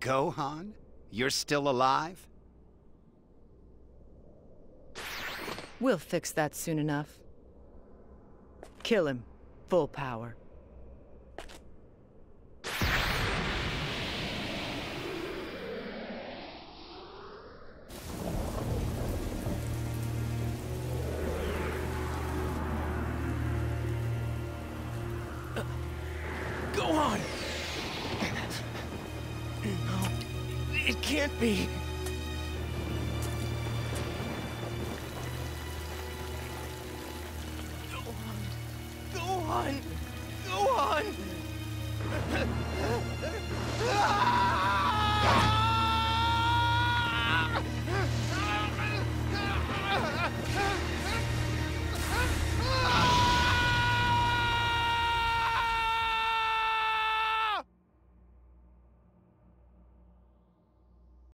Gohan? You're still alive? We'll fix that soon enough. Kill him. Full power. Gohan! No, it can't be. Gohan! Gohan!